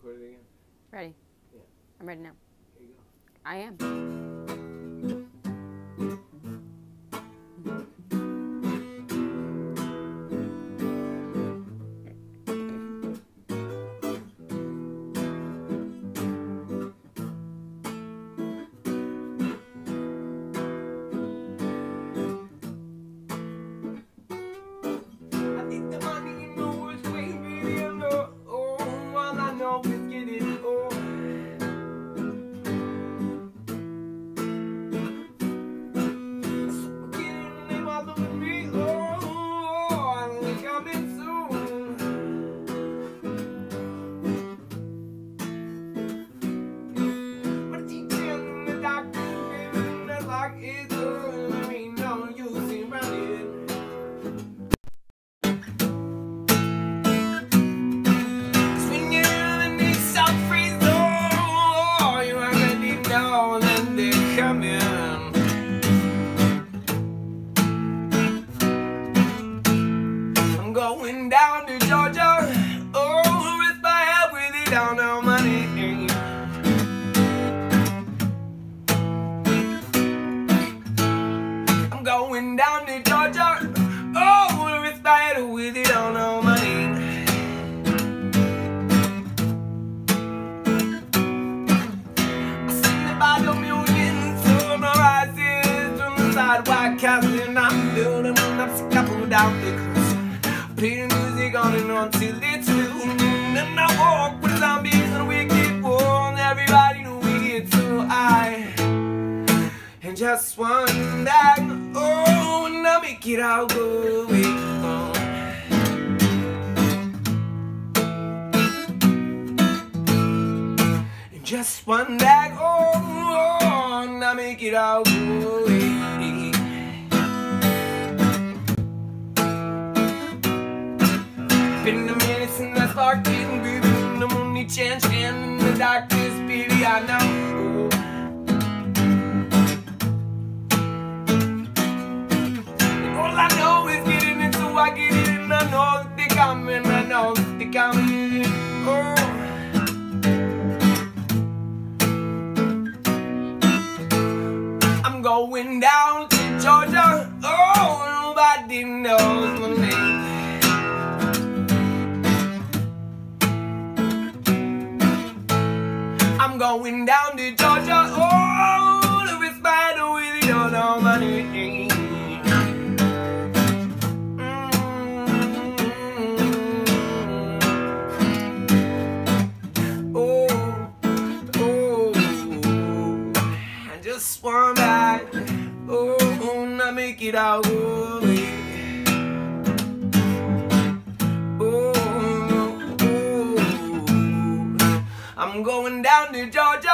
record it again? Ready? Yeah. I'm ready now. Here you go. I am. I think the money in the woods way really low. Oh, all I know is get it. Oh. So get in the name of the me. Oh, I'm coming soon. But teaching the doctor, baby, that's like it's all. Ain't no use in running. When you're in the South Freeze, oh, you already know that they're coming. I'm going down to Georgia, oh, with my help with it down on money. I'm going down to Georgia, oh, with my help with it down on money. By the millions on the rises from the sidewalk casting, I'm building up scaffold down the coast. Play the music on and on till it's noon. And I walk with zombies and wicked wolves. Everybody know we get so high. And just one day, oh, when I make it, I'll go away. Just one bag, oh, and I make it all go away. Been the minutes and I start getting groovy. I'm only chancing in the darkness, baby, I know. And all I know is getting it, so I get it, and I know that they're coming, I know that they're coming, oh. I'm going down to Georgia, oh, nobody knows my name. I'm going down to Georgia, oh, to be spider with it on all my name. Just one bag, oh, I make it all go away. Oh, I'm going down to Georgia,